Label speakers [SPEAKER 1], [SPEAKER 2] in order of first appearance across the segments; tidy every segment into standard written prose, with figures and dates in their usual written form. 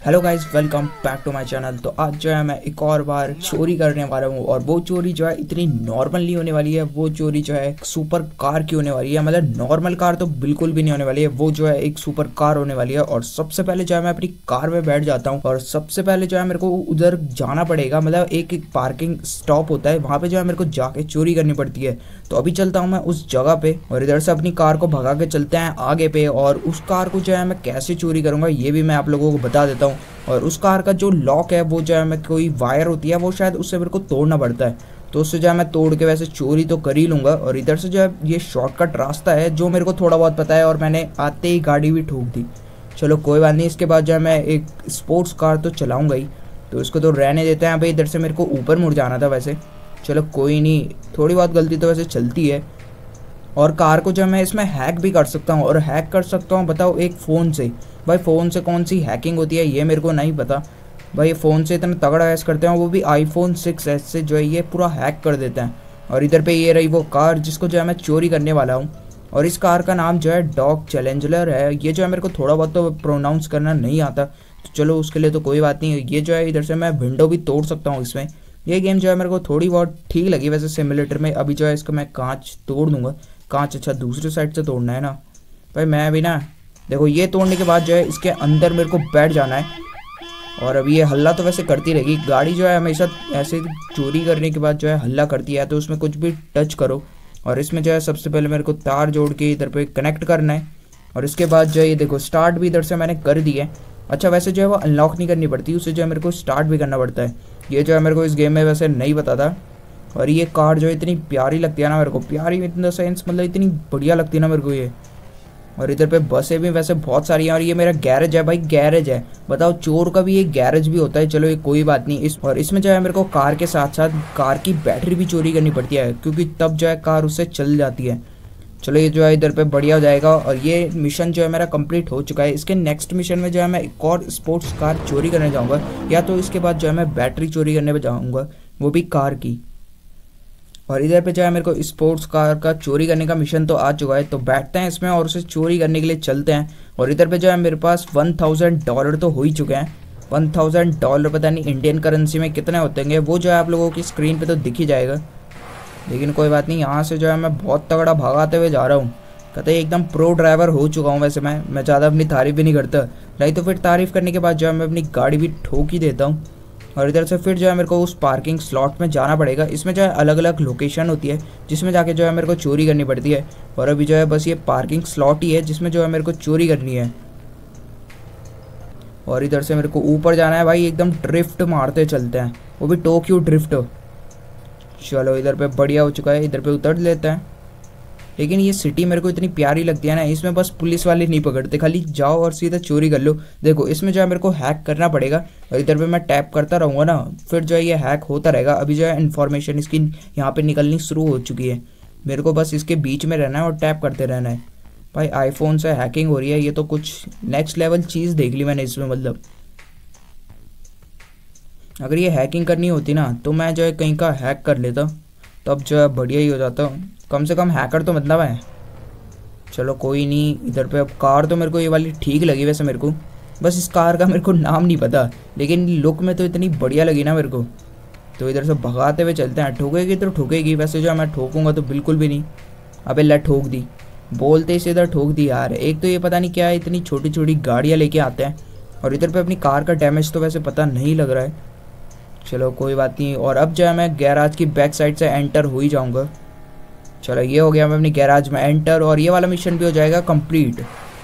[SPEAKER 1] Hello guys, welcome back to my channel. तो आज जो है मैं एक और बार चोरी करने वाला हूँ और वो चोरी जो है इतनी नॉर्मल नहीं होने वाली है। वो चोरी जो है सुपर कार की होने वाली है। मतलब नॉर्मल कार तो बिल्कुल भी नहीं होने वाली है, वो जो है एक सुपर कार होने वाली है। और सबसे पहले जो है मैं अपनी कार में बैठ जाता हूँ और सबसे पहले जो है मेरे को उधर जाना पड़ेगा। मतलब एक पार्किंग स्टॉप होता है, वहाँ पे जो है मेरे को जाके चोरी करनी पड़ती है। तो अभी चलता हूँ मैं उस जगह पे और इधर से अपनी कार को भगा के चलते हैं आगे पे। और उस कार को जो है मैं कैसे चोरी करूँगा ये भी मैं आप लोगों को बता देता हूँ। और उस कार का जो लॉक है वो जो है मैं कोई वायर होती है वो शायद उससे मेरे को तोड़ना पड़ता है, तो उससे जो है मैं तोड़ के वैसे चोरी तो कर ही लूँगा। और इधर से जो है ये शॉर्टकट रास्ता है जो मेरे को थोड़ा बहुत पता है और मैंने आते ही गाड़ी भी ठोक दी। चलो कोई बात नहीं, इसके बाद जो है मैं एक स्पोर्ट्स कार तो चलाऊँगा ही, तो इसको तो रहने देते हैं। भाई इधर से मेरे को ऊपर मुड़ जाना था वैसे, चलो कोई नहीं, थोड़ी बहुत गलती तो वैसे चलती है। और कार को जो मैं इसमें हैक भी कर सकता हूँ और हैक कर सकता हूँ बताओ एक फ़ोन से। भाई फ़ोन से कौन सी हैकिंग होती है ये मेरे को नहीं पता। भाई फ़ोन से इतना तगड़ा हैक करते हैं, वो भी iPhone 6s से जो है ये पूरा हैक कर देते हैं। और इधर पे ये रही वो कार जिसको जो है मैं चोरी करने वाला हूँ। और इस कार का नाम जो है डॉग चैलेंजर है। ये जो है मेरे को थोड़ा बहुत तो प्रोनाउंस करना नहीं आता, तो चलो उसके लिए तो कोई बात नहीं। ये जो है इधर से मैं विंडो भी तोड़ सकता हूँ इसमें। ये गेम जो है मेरे को थोड़ी बहुत ठीक लगी वैसे सिमुलेटर में। अभी जो है इसका मैं कांच तोड़ दूंगा। कांच अच्छा दूसरी साइड से तोड़ना है ना भाई। मैं भी ना देखो ये तोड़ने के बाद जो है इसके अंदर मेरे को बैठ जाना है। और अभी ये हल्ला तो वैसे करती रहेगी गाड़ी जो है, हमेशा ऐसे चोरी करने के बाद जो है हल्ला करती है, तो उसमें कुछ भी टच करो। और इसमें जो है सबसे पहले मेरे को तार जोड़ के इधर पे कनेक्ट करना है। और इसके बाद जो है ये देखो स्टार्ट भी इधर से मैंने कर दी है। अच्छा वैसे जो है वो अनलॉक नहीं करनी पड़ती, उसे जो है मेरे को स्टार्ट भी करना पड़ता है। ये जो है मेरे को इस गेम में वैसे नहीं पता था। और ये कार जो इतनी प्यारी लगती है ना मेरे को, प्यारी इन द सेंस मतलब इतनी बढ़िया लगती है ना मेरे को ये। और इधर पे बसें भी वैसे बहुत सारी हैं। और ये मेरा गैरेज है भाई, गैरेज है। बताओ चोर का भी एक गैरेज भी होता है। चलो ये कोई बात नहीं। और इसमें जो है मेरे को कार के साथ साथ कार की बैटरी भी चोरी करनी पड़ती है, क्योंकि तब जो है कार उससे चल जाती है। चलो ये जो है इधर पे बढ़िया हो जाएगा। और ये मिशन जो है मेरा कंप्लीट हो चुका है। इसके नेक्स्ट मिशन में जो है मैं एक और स्पोर्ट्स कार चोरी करने जाऊँगा, या तो इसके बाद जो है मैं बैटरी चोरी करने पर जाऊँगा, वो भी कार की। और इधर पे जो है मेरे को स्पोर्ट्स कार का चोरी करने का मिशन तो आ चुका है, तो बैठते हैं इसमें और उसे चोरी करने के लिए चलते हैं। और इधर पे जो है मेरे पास $1000 तो हो ही चुके हैं। $1000 पता नहीं इंडियन करेंसी में कितने होते हैं वो जो है आप लोगों की स्क्रीन पे तो दिख ही जाएगा। लेकिन कोई बात नहीं, यहाँ से जो है मैं बहुत तगड़ा भागाते हुए जा रहा हूँ। कहते हैं एकदम प्रो ड्राइवर हो चुका हूँ वैसे मैं ज़्यादा अपनी तारीफ़ भी नहीं करता, नहीं तो फिर तारीफ़ करने के बाद जो है मैं अपनी गाड़ी भी ठोक ही देता हूँ। और इधर से फिर जो है मेरे को उस पार्किंग स्लॉट में जाना पड़ेगा। इसमें जो है अलग अलग लोकेशन होती है जिसमें जाके जो है मेरे को चोरी करनी पड़ती है। और अभी जो है बस ये पार्किंग स्लॉट ही है जिसमें जो है मेरे को चोरी करनी है। और इधर से मेरे को ऊपर जाना है भाई, एकदम ड्रिफ्ट मारते चलते हैं, वो भी टोक्यो ड्रिफ्ट। चलो इधर पे बढ़िया हो चुका है, इधर पे उतर लेते हैं। लेकिन ये सिटी मेरे को इतनी प्यारी लगती है ना, इसमें बस पुलिस वाले नहीं पकड़ते, खाली जाओ और सीधा चोरी कर लो। देखो इसमें जो है मेरे को हैक करना पड़ेगा और इधर पे मैं टैप करता रहूँगा ना, फिर जो है ये हैक होता रहेगा। अभी जो है इन्फॉर्मेशन इसकी यहाँ पे निकलनी शुरू हो चुकी है। मेरे को बस इसके बीच में रहना है और टैप करते रहना है। भाई आईफोन से हैकिंग हो रही है, ये तो कुछ नेक्स्ट लेवल चीज़ देख ली मैंने इसमें। मतलब अगर ये हैकिंग करनी होती ना तो मैं जो है कहीं का हैक कर लेता, तब जो है बढ़िया ही हो जाता। कम से कम हैकर तो मतलब है। चलो कोई नहीं, इधर पे अब कार तो मेरे को ये वाली ठीक लगी वैसे मेरे को, बस इस कार का मेरे को नाम नहीं पता, लेकिन लुक में तो इतनी बढ़िया लगी ना मेरे को। तो इधर से भगाते हुए चलते हैं। ठोकेगी तो ठोकेगी, वैसे जो मैं ठोकूंगा तो बिल्कुल भी नहीं। अबे ला ठोक दी, बोलते ही इधर ठोक दी यार। एक तो ये पता नहीं क्या है, इतनी छोटी छोटी गाड़ियाँ लेके आते हैं। और इधर पर अपनी कार का डैमेज तो वैसे पता नहीं लग रहा है। चलो कोई बात नहीं। और अब जो है मैं गैराज की बैक साइड से एंटर हो ही जाऊँगा। चलो ये हो गया, मैं अपनी गैराज में एंटर और ये वाला मिशन भी हो जाएगा कंप्लीट।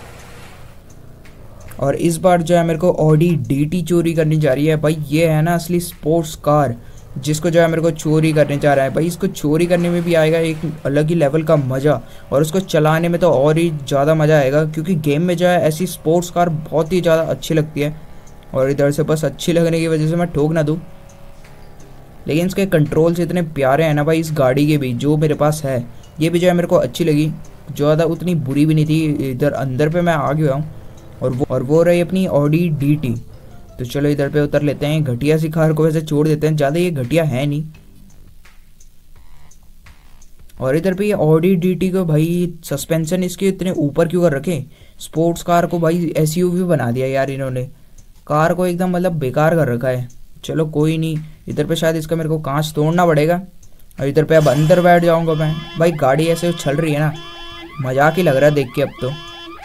[SPEAKER 1] और इस बार जो है मेरे को ऑडी DT चोरी करनी जा रही है। भाई ये है ना असली स्पोर्ट्स कार, जिसको जो है मेरे को चोरी करने जा रहा है। भाई इसको चोरी करने में भी आएगा एक अलग ही लेवल का मज़ा, और उसको चलाने में तो और ही ज़्यादा मज़ा आएगा, क्योंकि गेम में जो है ऐसी स्पोर्ट्स कार बहुत ही ज़्यादा अच्छी लगती है। और इधर से बस अच्छी लगने की वजह से मैं ठोक ना दूँ, लेकिन इसके कंट्रोल्स इतने प्यारे हैं ना भाई इस गाड़ी के भी, जो मेरे पास है ये भी जो है मेरे को अच्छी लगी, ज़्यादा उतनी बुरी भी नहीं थी। इधर अंदर पे मैं आ गया हूँ और वो रही अपनी ऑडी DT। तो चलो इधर पे उतर लेते हैं। घटिया सी कार को वैसे छोड़ देते हैं, ज़्यादा ये घटिया है नहीं। और इधर पे ये ऑडी DT को भाई सस्पेंशन इसके इतने ऊपर क्यों कर रखे, स्पोर्ट्स कार को भाई SUV बना दिया यार इन्होंने। कार को एकदम मतलब बेकार कर रखा है। चलो कोई नहीं, इधर पे शायद इसका मेरे को कांच तोड़ना पड़ेगा और इधर पे अब अंदर बैठ जाऊंगा मैं। भाई गाड़ी ऐसे उछल रही है ना, मजाक ही लग रहा है देख के अब तो।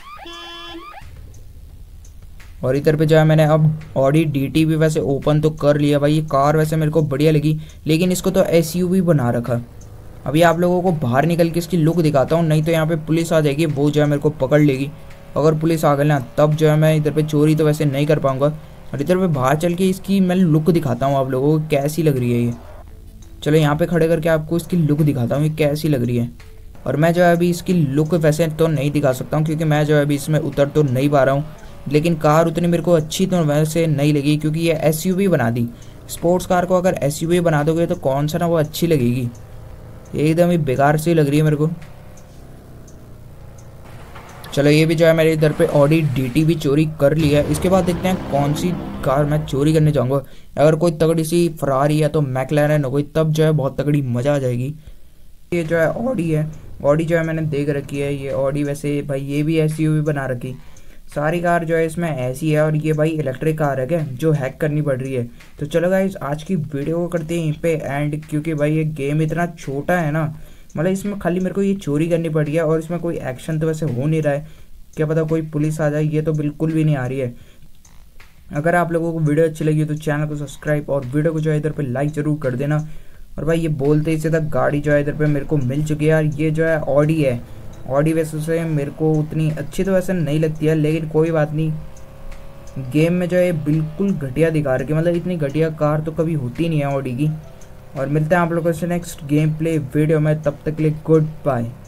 [SPEAKER 1] और इधर पे जो है मैंने अब ऑडी DT भी वैसे ओपन तो कर लिया। भाई ये कार वैसे मेरे को बढ़िया लगी, लेकिन इसको तो SUV बना रखा। अभी आप लोगों को बाहर निकल के इसकी लुक दिखाता हूँ, नहीं तो यहाँ पे पुलिस आ जाएगी, वो जो है मेरे को पकड़ लेगी। अगर पुलिस आ गई ना तब जो है मैं इधर पे चोरी तो वैसे नहीं कर पाऊँगा। और इधर पे बाहर चल के इसकी मैं लुक दिखाता हूँ आप लोगों को कैसी लग रही है ये। चलो यहाँ पे खड़े करके आपको इसकी लुक दिखाता हूँ ये कैसी लग रही है। और मैं जो है अभी इसकी लुक वैसे तो नहीं दिखा सकता हूँ क्योंकि मैं जो है अभी इसमें उतर तो नहीं पा रहा हूँ, लेकिन कार उतनी मेरे को अच्छी तो वैसे नहीं लगी क्योंकि ये SUV बना दी। स्पोर्ट्स कार को अगर SUV बना दोगे तो कौन सा ना वो अच्छी लगेगी, ये एकदम ही बेकार सी लग रही है मेरे को। चलो ये भी जो है मेरे इधर पे ऑडी DT भी चोरी कर ली है। इसके बाद देखते हैं कौन सी कार मैं चोरी करने जाऊंगा। अगर कोई तगड़ी सी फरारी है तो मैकलैरन हो गई, तब जो है बहुत तगड़ी मज़ा आ जाएगी। ये जो है ऑडी है, ऑडी जो है मैंने देख रखी है। ये ऑडी वैसे भाई ये भी SUV बना रखी। सारी कार जो है इसमें ऐसी है और ये भाई इलेक्ट्रिक कार है क्या जो हैक करनी पड़ रही है। तो चलो गाइस आज की वीडियो को करते हैं यहीं पे एंड, क्योंकि भाई ये गेम इतना छोटा है ना, मतलब इसमें खाली मेरे को ये चोरी करनी पड़ रही है और इसमें कोई एक्शन तो वैसे हो नहीं रहा है। क्या पता कोई पुलिस आ जाए, ये तो बिल्कुल भी नहीं आ रही है। अगर आप लोगों को वीडियो अच्छी लगी तो चैनल को सब्सक्राइब और वीडियो को जो है इधर पे लाइक ज़रूर कर देना। और भाई ये बोलते ही सीधा गाड़ी जो है इधर पे मेरे को मिल चुकी है यार। ये जो है ऑडी है, ऑडी वैसे से मेरे को उतनी अच्छी तो वैसे नहीं लगती है, लेकिन कोई बात नहीं। गेम में जो है बिल्कुल घटिया दिखा रखी है, मतलब इतनी घटिया कार तो कभी होती नहीं है ऑडी की। और मिलते हैं आप लोगों से नेक्स्ट गेम प्ले वीडियो में, तब तक के लिए गुड बाय।